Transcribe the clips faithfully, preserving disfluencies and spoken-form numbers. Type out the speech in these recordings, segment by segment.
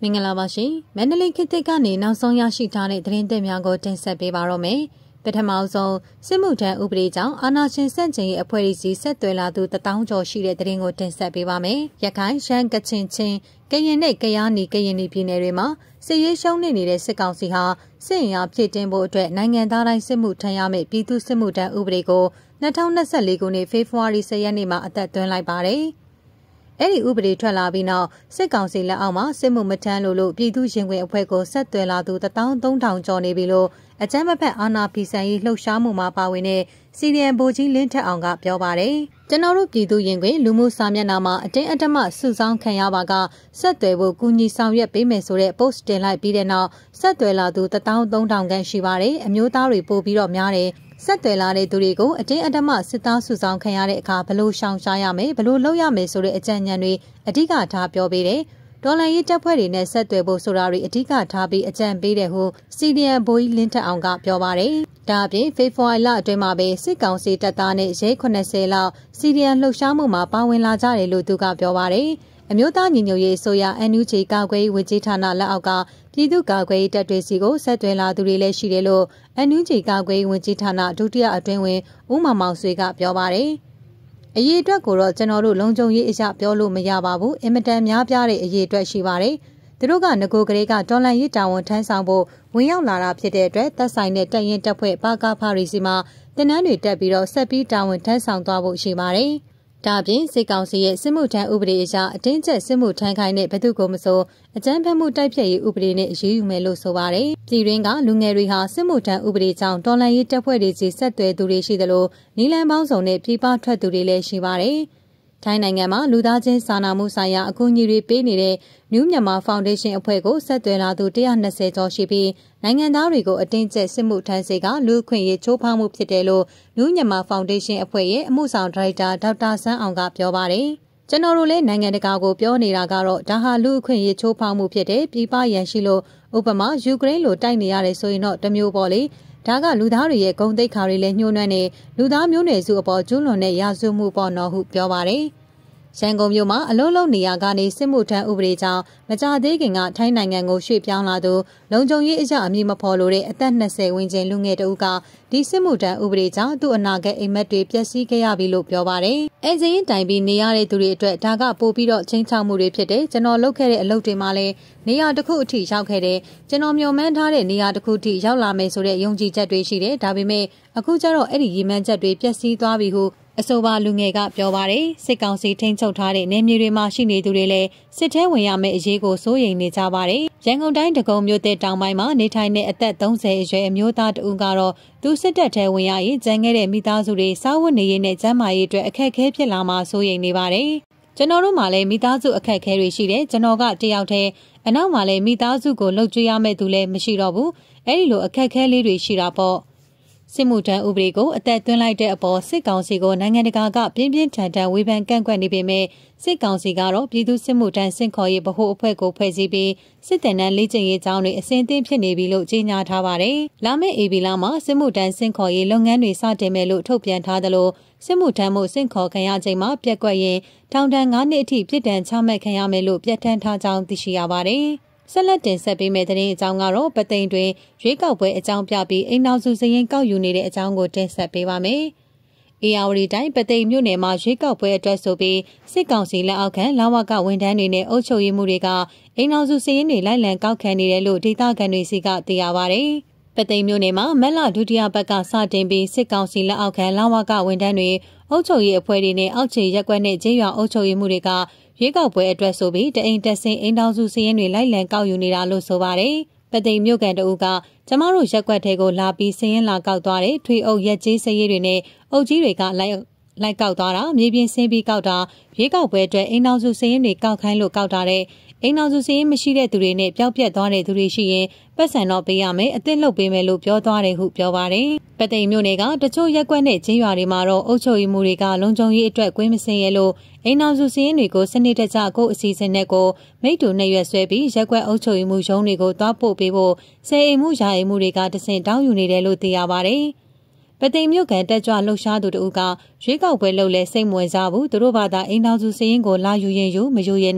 င်္ဂလာပါရှင်မန္တလေးခေတ်သစ်ကနေနောက်ဆုံးရရှိထားတဲ့သတင်းသစ်များကိုတင်ဆက်ပေးပါရမယ်ပထမဆုံးစစ်မှုထမ်းဥပဒေကြောင့်အာဏာရှင်စန့်ကျင်ရေးအဖွဲ့အစည်းဆက်သွယ်လာသူတထောင်ကျော်ရှိတဲ့သတင်းကိုတင်ဆက်ပေးပါမယ်ရခိုင်ရှမ်းကချင်ချင်းကရင်နဲ့ကယားနီကရင်နီပြည်နယ်တွေမှာစစ်ရေးရှုံးနေနေတဲ့စစ်ကောင်စီဟာစစ်အင်အားဖြည့်တင်းဖို့အတွက်နိုင်ငံသားတိုင်းစစ်မှုထမ်းရမယ့်ပြည်သူစစ်မှုထမ်းဥပဒေကို၂၀၂၄ခုနှစ်ဖေဖော်ဝါရီ၁၀ရက်နေ့မှာအသက်သွင်းလိုက်ပါတယ်အဲ့ဒီဥပဒေထွက်လာပြီးနောက်စစ်ကောင်စီလက်အောက်မှာစစ်မှုမထမ်းလို့လို့ပြည်သူရင်ဝင်အဖွဲ့ကိုဆက်သွယ်လာသူတထောင်သုံးထောင်ကျော်နေပြီလို့အကြမ်းမဖက်အာဏာဖီဆန်ရေးလှုပ်ရှားမှုမှာပါဝင်တဲ့စီရီယန်ဗိုလ်ကြီးလင်းထက်အောင်ကပြောပါတယ်ကျွန်တော်တို့ပြည်သူရင်ဝင်လူမှုစာမျက်နှာမှာအတင်းအဓမ္မစုဆောင်းခံရပါကဆက်သွယ်ဖို့ကူညီဆောင်ရွက်ပေးမယ်ဆိုတဲ့ post တင်လိုက်ပြီးတဲ့နောက်ဆက်သွယ်လာသူတထောင်သုံးထောင်ခန့်ရှိပါတယ်အမျိုးသားတွေပို့ပြီးတော့များတယ်ဆက်သွယ်လာတဲ့သူတွေကိုအတင်းအဓမ္မစစ်သားစုဆောင်ခံရတဲ့အခါဘလို့ရှောင်ရှားရမယ်ဘလို့လုပ်ရမယ်ဆိုတဲ့အကြံဉာဏ်တွေအဓိကထားပြောပေးတယ်ဒေါ်လာရေးတပ်ဖွဲ့တွေနဲ့ဆက်သွယ်ဖို့ဆိုတာတွေအဓိကထားပြီးအကြံပေးတယ်ဟုစီဒီအမ်ဘိုးကြီးလင်းထက်အောင်ကပြောပါတယ်ဒါအပြင်ဖေဖော်ဝါရီလအတွင်းမှာပဲစစ်ကောင်စီတပ်သားနဲ့ရဲခုနှစ်ဆယ်လောက်စီဒီအမ်လှုပ်ရှားမှုမှာပါဝင်လာကြတယ်လို့သူကပြောပါတယ်အမျိုးသားညီညွတ်ရေးအစိုးရ အန် ယူ ဂျီ ကာကွယ်ရေးဝန်ကြီးဌာနလက်အောက်ကပြည်သူ့ကာကွယ်ရေးတပ်တွေစီကိုဆက်သွယ်လာသူတွေလည်းရှိတယ်လို့ အန် ယူ ဂျီ ကာကွယ်ရေးဝန်ကြီးဌာနဒုတိယအတွင်းဝင်ဦးမောင်မောင်ဆွေကပြောပါတယ်အရေးအတွက်ကိုတော့ကျွန်တော်တို့လုံခြုံရေးအရာပြောလို့မရပါဘူးအင်မတန်များပြားတဲ့အရေးအတွက်ရှိပါတယ်သူတို့ကငကိုကလေးကတော်လန်ရေးတာဝန်ထမ်းဆောင်ဖို့ဝင်ရောက်လာတာဖြစ်တဲ့အတွက်သက်ဆိုင်တဲ့တပ်ရင်တပ်ဖွဲ့ပါကဖရီစီမှာတင်နန်းတွေတက်ပြီးတော့ဆက်ပြီးတာဝန်ထမ်းဆောင်သွားဖို့ရှိပါတယ်ဒါအပြင်စစ်ကောင်စီရဲ့စစ်မှုထမ်းဥပဒေအရအတင်းကျပ်စစ်မှုထမ်းခိုင်းတဲ့ဘသူကိုမဆိုအကြမ်းဖက်မှုတိုက်ဖျက်ရေးဥပဒေနဲ့အရေးယူမယ်လို့ဆိုပါတယ်။ပြည်တွင်းကလူငယ်တွေဟာစစ်မှုထမ်းဥပဒေကြောင့်တော်လှန်ရေးတပ်ဖွဲ့တွေစီဆက်သွယ်သူတွေရှိသလိုနီလန်ပေါင်းစုံနဲ့ပြည်ပထွက်သူတွေလည်းရှိပါတယ်။ထိုင်းနိုင်ငံမှာလူသားချင်းစာနာမှုဆိုင်ရာအကူအညီတွေပေးနေတဲ့ New Myanmar Foundation အဖွဲ့ကိုဆက်သွယ်လာသူ၁၂၀ကျော်ရှိပြီးနိုင်ငံသားတွေကိုအတင်းကျပ်စစ်မှုထမ်းစေကလူ့အခွင့်အရေးချိုးဖောက်မှုဖြစ်တယ်လို့ New Myanmar Foundation အဖွဲ့ရဲ့အမှုဆောင်ဒါရိုက်တာဒေါက်တာဆန်းအောင်ကပြောပါတယ်။ကျွန်တော်တို့လည်းနိုင်ငံတကာကိုပြောနေတာကတော့ဒါဟာလူ့အခွင့်အရေးချိုးဖောက်မှုဖြစ်တဲ့ပြည်ပရန်ရှိလို့ဥပမာယူကရိန်းလိုတိုက်နေရတယ်ဆိုရင်တော့တမျိုးပေါ့လေဒါကလူသားတွေရဲ့ဂုဏ်သိက္ခာတွေလည်းညှိုးနှွမ်းနေလူသားမျိုးနွယ်စုအပေါ်ကျူးလွန်တဲ့ရာဇဝမှုပေါ်တော်ဟုပြောပါတယ်။ရန်ကုန်မြို့မှာအလုံးလုံးနေရာကနေစစ်မှုထမ်းဥပဒေကြောင့်မကြသေးခင်ကထိုင်းနိုင်ငံကိုရွှေ့ပြောင်းလာသူလုံခြုံရေးအရာအမည်မဖော်လို့တဲ့အသက်၂၀ဝန်းကျင်လူငယ်တဦးကဒီစစ်မှုထမ်းဥပဒေကြောင့်သူ့အနာဂတ်အိမ်မက်တွေပျက်စီးခဲ့ရပြီလို့ပြောပါတယ်။အဲဇင်းတိုင်ပြီးနေရတဲ့သူတွေအတွက်ဒါကပို့ပြီးတော့ချင်းချောက်မှုတွေဖြစ်တယ်ကျွန်တော်လုပ်ခဲ့တဲ့အလုပ်တွေမှာလည်းနေရာတစ်ခုအထိရောက်ခဲ့တယ်ကျွန်တော်မျှော်မှန်းထားတဲ့နေရာတစ်ခုအထိရောက်လာမယ်ဆိုတဲ့ယုံကြည်ချက်တွေရှိတယ်ဒါပေမဲ့အခုကျတော့အဲ့ဒီရည်မှန်းချက်တွေပျက်စီးသွားပြီဟုအဆိုပါလူငယ်ကပြောပါတယ်စစ်ကောင်စီထိန်းချုပ်ထားတဲ့နေမြေတွေမှာရှိနေသူတွေလည်းစစ်ထဲဝင်ရမယ့်အရေးကိုစိုးရိမ်နေကြပါတယ်ရန်ကုန်တိုင်းဒဂုံမြို့တဲ့တောင်ပိုင်းမှာနေထိုင်တဲ့အသက်၃၀အရွယ်အမျိုးသားတဦးကတော့သူစစ်တပ်ထဲဝင်ရရင်ကြံခဲ့တဲ့မိသားစုတွေစားဝတ်နေရေးနဲ့ကျန်းမာရေးအတွက်အခက်အခဲဖြစ်လာမှာစိုးရိမ်နေပါတယ်ကျွန်တော်တို့မှလည်းမိသားစုအခက်အခဲတွေရှိတယ်ကျွန်တော်ကတယောက်တည်းအနောက်မှာလည်းမိသားစုကိုလှုပ်ကြွေးရမယ့်သူလည်းမရှိတော့ဘူးအဲ့ဒီလိုအခက်အခဲလေးတွေရှိတာပေါ့စစ်မှုထမ်းဥပဒေကိုအသက်သွင်းလိုက်တဲ့အပေါ်စစ်ကောင်စီကိုနိုင်ငံတကာကပြင်းပြင်းထန်ထန်ဝေဖန်ကန့်ကွက်နေပေမဲ့စစ်ကောင်စီကတော့ပြည်သူစစ်မှုထမ်းစင်ခေါ်ရေးဗဟိုအဖွဲ့ကိုဖွဲ့စည်းပြီးစစ်တပ်နဲ့လေ့ကျင့်ရေးကျောင်းတွေအစဉ်အသင့်ဖြစ်နေပြီလို့ကြေညာထားပါတယ်။လာမယ့်ဧပြီလမှာစစ်မှုထမ်းစင်ခေါ်ရေးလုပ်ငန်းတွေစတင်မယ်လို့ထုတ်ပြန်ထားသလိုစစ်မှုထမ်းမှုစင်ခေါ်ခံရချိန်မှာပြက်ကွက်ရင်ထောင်ဒဏ်၅နှစ်အထိပြစ်ဒဏ်ချမှတ်ခံရမယ်လို့ပြဋ္ဌာန်းထားကြောင်းသိရှိရပါတယ်။ဆက်လက်တင်ဆက်ပေးမယ့်သတင်းအကြောင်းကတော့ပသိမ်တွင်ရွေးကောက်ပွဲအကြောင်းပြပြီးအိမ်နောက်စုစရင်ကောက်ယူနေတဲ့အကြောင်းကိုတင်ဆက်ပေးပါမယ်။အေယာဝတီတိုင်းပသိမ်မြို့နယ်မှာရွေးကောက်ပွဲအတွက်ဆိုပြီးစစ်ကောင်စီလက်အောက်ခံလဝကဝန်ထမ်းတွေနဲ့အုပ်ချုပ်ရေးမှုတွေကအိမ်နောက်စုစရင်တွေလိုက်လံကောက်ခံနေတယ်လို့ဒေသခံတွေစီကသိရပါဗျ။ပသိမ်မြို့နယ်မှာမက်လဒုတိယဘက်ကစတင်ပြီးစစ်ကောင်စီလက်အောက်ခံလဝကဝန်ထမ်းတွေအုပ်ချုပ်ရေးအဖွဲ့တွေနဲ့အောက်ခြေရက်ကွက်နဲ့ကျေးရွာအုပ်ချုပ်ရေးမှုတွေကရွေးကောက်ပွဲအတွက်ဆိုပြီးတအိမ်တက်ဆင်းအိမ်တောင်စုစီးရင်တွေလိုက်လံကောက်ယူနေတာလို့ဆိုပါတယ်။ပသိမ်မြို့ကန်တအုပ်ကကျမတို့ရက်ကွက်ထဲကိုလာပြီးစီးရင်လာကောက်သွားတဲ့ထွေအုပ်ရက်ကြီးစည်ရည်တွေနဲ့အုပ်ကြီးတွေကလိုက်လိုက်ကောက်သွားတာမြေပြင်ဆင်းပြီးကောက်တာရွေးကောက်ပွဲအတွက်အိမ်တောင်စုစီးရင်တွေကောက်ခိုင်းလို့ကောက်တာတဲ့အိမ်တော်စုစည်းမရှိတဲ့သူတွေနဲ့ပျောက်ပြက်သွားတဲ့သူတွေရှိရင်ပတ်စံတော့ပေးရမယ်အသစ်လုပ်ပေးမယ်လို့ပြောသွားတယ်ဟုပြောပါတယ်။ပသိမ်မြို့နယ်ကတချို့ရက်ကွက်နဲ့ချင်းရွာတွေမှာတော့အုပ်ချုပ်ရေးမှုတွေကလုံခြုံရေးအတွက်ကွင်းမစင်ရဲလို့အိမ်တော်စုစည်းတွေကိုစနစ်တကျကိုအစီအစဉ်နဲ့ကိုမိတူနဲ့ရွက်ဆွဲပြီးရက်ကွက်အုပ်ချုပ်ရေးမှုရုံးတွေကိုတွားပို့ပေးဖို့ဆယ်အိမ်မှုယာအိမ်မှုတွေကတဆင့်တောင်းယူနေတယ်လို့သိရပါတယ်။ပသိမ်မြို့ကန်တက်ကြွလှုပ်ရှားသူတို့ကရွေးကောက်ပွဲလုပ်လဲစိတ်မဝင်စားဘူးသူတို့ဘာသာအိမ်တော်စုစည်းရင်ကိုလာယူရင်ယူမယူရင်နေ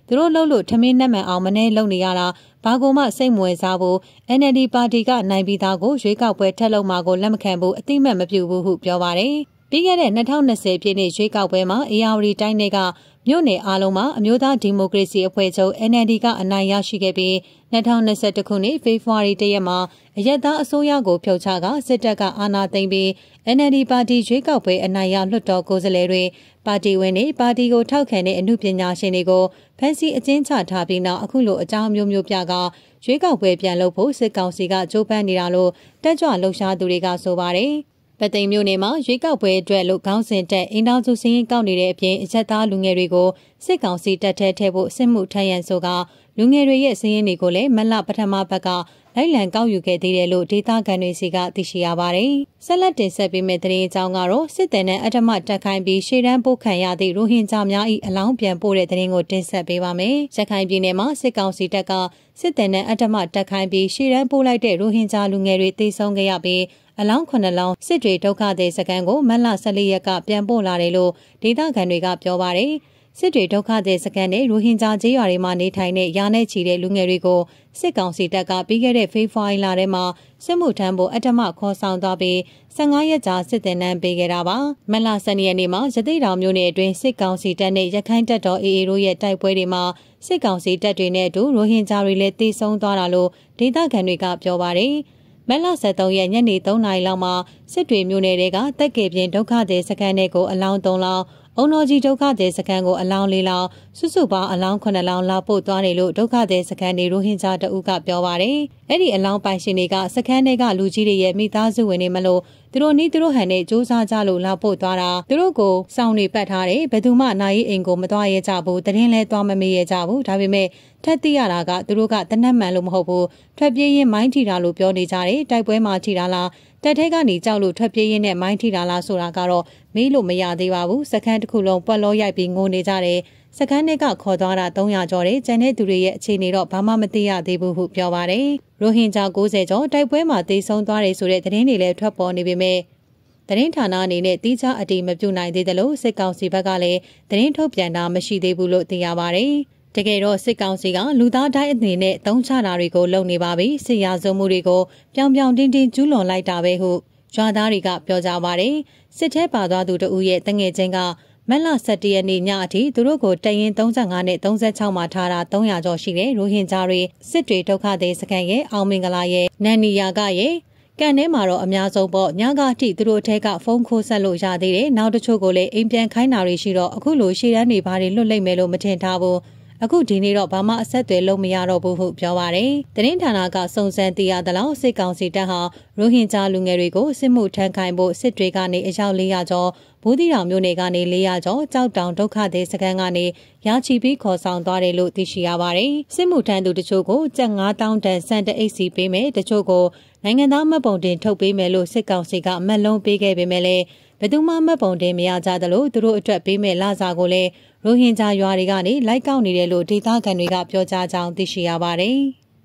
သူတို့လှုပ်လို့ထမင်းနဲ့မှန်အောင်မနဲ့လုံနေရတာဘာကိုမှစိတ်မဝင်စားဘူး N L D ပါတီကနိုင်ပြီးသားကိုရွေးကောက်ပွဲထက်လုံးမှာကိုလက်မခံဘူးအတိမတ်မပြုဘူးဟုပြောပါတယ်ပြီးခဲ့တဲ့၂၀၂၀ပြည့်နှစ်ရွေးကောက်ပွဲမှာအေယာဝတီတိုင်းတွေကမြို့နယ်အားလုံးမှာအမျိုးသားဒီမိုကရေစီအဖွဲ့ချုပ် N L D ကအနိုင်ရရှိခဲ့ပြီး၂၀၂၁ခုနှစ်ဖေဖော်ဝါရီလရက်မှာအရက်သားအစိုးရကိုဖျောက်ချကစစ်တပ်ကအာဏာသိမ်းပြီး N L D ပါတီရွေးကောက်ပွဲအနိုင်ရလွှတ်တော်ကိုယ်စားလှယ်တွေပါတီဝင်တွေပါတီကိုထောက်ခံတဲ့အမှုပညာရှင်တွေကိုဖမ်းဆီးအကျဉ်းချထားပြီးနောက်အခုလိုအကြောင်းမျိုးမျိုးပြကရွေးကောက်ပွဲပြန်လုပ်ဖို့စစ်ကောင်စီကကြိုးပမ်းနေတာလို့တက်ကြွလှုပ်ရှားသူတွေကဆိုပါတယ်ပသိမ်မြို့နယ်မှာရွေးကောက်ပွဲအတွက်လို့ခေါင်းစဉ်တက်အင်တောင်စုစင်းရင်ကောက်နေတဲ့အပြင်အချက်သားလူငယ်တွေကိုစစ်ကောင်စီတပ်ထဲထည့်ဖို့စစ်မှုထမ်းရန်ဆိုကလူငယ်တွေရဲ့စင်းရင်တွေကိုလည်းမလပထမဘက်ကလိုက်လံကောက်ယူခဲ့သေးတယ်လို့ဒေသခံတွေစီကသိရှိရပါတယ်။ဆက်လက်တင်ဆက်ပေးမယ့်သတင်းအကြောင်းကတော့စစ်တပ်နဲ့အထမတက်ခိုင်းပြီးရှေ့တန်းပို့ခံရသည့်ရိုဟင်ဂျာများ၏အလောင်းပြန်ပို့တဲ့သတင်းကိုတင်ဆက်ပေးပါမယ်။ရခိုင်ပြည်နယ်မှာစစ်ကောင်စီတပ်ကစစ်တပ်နဲ့အထမတက်ခိုင်းပြီးရှေ့တန်းပို့လိုက်တဲ့ရိုဟင်ဂျာလူငယ်တွေတေဆုံးခဲ့ရပြီးအလောင်းခုနှစ်လောင်းစစ်တွေဒုက္ခသည်စခန်းကိုမတ်လ၁၄ရက်ကပြန်ပို့လာတယ်လို့ဒေသခံတွေကပြောပါတယ်။စစ်တွေဒုက္ခသည်စခန်းနဲ့ရိုဟင်ဂျာကျေးရွာတွေမှာနေထိုင်တဲ့ရာနဲ့ချီတဲ့လူငယ်တွေကိုစစ်ကောင်စီတပ်ကပြီးခဲ့တဲ့ဖေဖော်ဝါရီလထဲမှာစစ်မှုထမ်းဖို့အထမခေါ်ဆောင်သွားပြီး၁၅ရက်ကြာစစ်တင်နှံပေးခဲ့တာပါ။မတ်လ၁၂ရက်နေ့မှာရသေ့တောင်မြို့နယ်အတွင်းစစ်ကောင်စီတပ်နဲ့ရခိုင်တပ်တော် A A တို့ရဲ့တိုက်ပွဲတွေမှာစစ်ကောင်စီတပ်တွေနဲ့အတူရိုဟင်ဂျာတွေလည်းတေဆုံးသွားတာလို့ဒေသခံတွေကပြောပါတယ်။မက်လ၁၃ရက်ညနေ၃နာရီလောက်မှာစစ်တွေမြို့နယ်တွေကတက်ကယ်ပြင်ဒုက္ခသည်စခန်းတွေကိုအလောင်း၃လောင်းအုံတော်ကြီးဒုက္ခသည်စခန်းကိုအလောင်း၄လောင်းစုစုပေါင်းအလောင်းခုနှစ်လောင်းလာပို့သွားတယ်လို့ဒုက္ခသည်စခန်းတွေရိုဟင်ဂျာတအုပ်ကပြောပါတယ်။အဲ့ဒီအလောင်းပိုင်ရှင်တွေကစခန်းတွေကလူကြီးတွေရဲ့မိသားစုဝင်တွေမလို့သူတို့နီးသူတို့ဟန်နဲ့စူးစမ်းကြလို့လာပို့သွားတာသူတို့ကိုစောင်းနေပတ်ထားတယ်ဘယ်သူမှနိုင်ရင်အိမ်ကိုမသွားရဲကြဘူးတရင်လဲသွားမမေးရဲကြဘူးဒါပေမဲ့ထက်သိရတာကသူတို့ကတနက်မှန်လို့မဟုတ်ဘူးထွက်ပြေးရင်မိုင်းထိတာလို့ပြောနေကြတယ်တိုက်ပွဲမှာထိတာလားတက်ထဲကနေကြောက်လို့ထွက်ပြေးရင်းနဲ့မိုင်းထိတာလားဆိုတာကတော့မေးလို့မရသေးပါဘူးစခန်းတစ်ခုလုံးပွက်လောရိုက်ပြီးငိုနေကြတယ်စခန်းတွေကခေါ်သွားတာ၃ရာကျော်တယ်ကျန်တဲ့သူတွေရဲ့အခြေအနေတော့ဘာမှမသိရသေးဘူးဟုပြောပါတယ်ရိုဟင်ဂျာ၉၀ကျော်တိုက်ပွဲမှာတေဆုံးသွားတယ်ဆိုတဲ့သတင်းတွေလည်းထွက်ပေါ်နေပေမဲ့သတင်းဌာနအနေနဲ့တိကျအတည်မပြုနိုင်သေးသလိုစစ်ကောင်စီဘက်ကလည်းသတင်းထုတ်ပြန်တာမရှိသေးဘူးလို့သိရပါတယ်တကယ်တော့စစ်ကောင်စီကလူသားတိုင်းအနေနဲ့တုံးချတာတွေကိုလုပ်နေပါပြီစစ်ရာဇဝမှုတွေကိုပြောင်ပြောင်တင်းတင်းကျူးလွန်လိုက်တာပဲဟုရွာသားတွေကပြောကြပါတယ်စစ်ထဲပါသွားသူတဦးရဲ့တငယ်ချင်းကမက်လ၁၁ရက်နေ့ညအထိသူတို့ကိုတရင်၃၅နဲ့၃၆မှာထားတာ၃ရာကျော်ရှိတဲ့ရိုဟင်ဂျာတွေစစ်တွေဒုက္ခသည်စခန်းရဲ့အောင်မင်္ဂလာရဲ့နန်နီယာကရဲ့ကန်ထဲမှာတော့အများဆုံးပေါ့ညကအထိသူတို့အထက်ကဖုန်းခိုးဆက်လို့ရသေးတယ်နောက်တချို့ကိုလည်းအိမ်ပြန်ခိုင်းတာတွေရှိတော့အခုလိုရှေ့တန်းတွေဘာတွေလွတ်လိမ့်မယ်လို့မထင်ထားဘူးအခုဒီနေ့တော့ဘာမှအဆက်အသွယ်လုံးမရတော့ဘူးဟုပြောပါတယ်။သတင်းဌာနကစုံစမ်းသိရသလောက်စစ်ကောင်စီတပ်ဟာရိုဟင်ဂျာလူငယ်တွေကိုစစ်မှုထမ်းခိုင်းဖို့စစ်တွေကနေအယောက်၄ရာကျော်ဘူးသီးတောင်မြို့နယ်ကနေ၄ရာကျော်ကြောက်တောင်ဒုက္ခသည်စခန်းကနေရာချီပြီးခေါ်ဆောင်သွားတယ်လို့သိရှိရပါတယ်။စစ်မှုထမ်းသူတချို့ကိုကျပ်၅တောင်းတန်စံတအိတ်စီပေးမယ်တချို့ကိုနိုင်ငံသားမှတ်ပုံတင်ထုတ်ပေးမယ်လို့စစ်ကောင်စီကအမတ်လုံးပေးခဲ့ပေမဲ့လည်းဘယ်သူမှမှတ်ပုံတင်မရကြသလိုသူတို့အတွက်ပေးမဲ့လစာကိုလည်းရိုဟင်ဂျာရွာတွေကနေလိုက်ကောက်နေတယ်လို့ဒေသခံတွေကပြောကြားကြောင်းသိရှိရပါတယ်။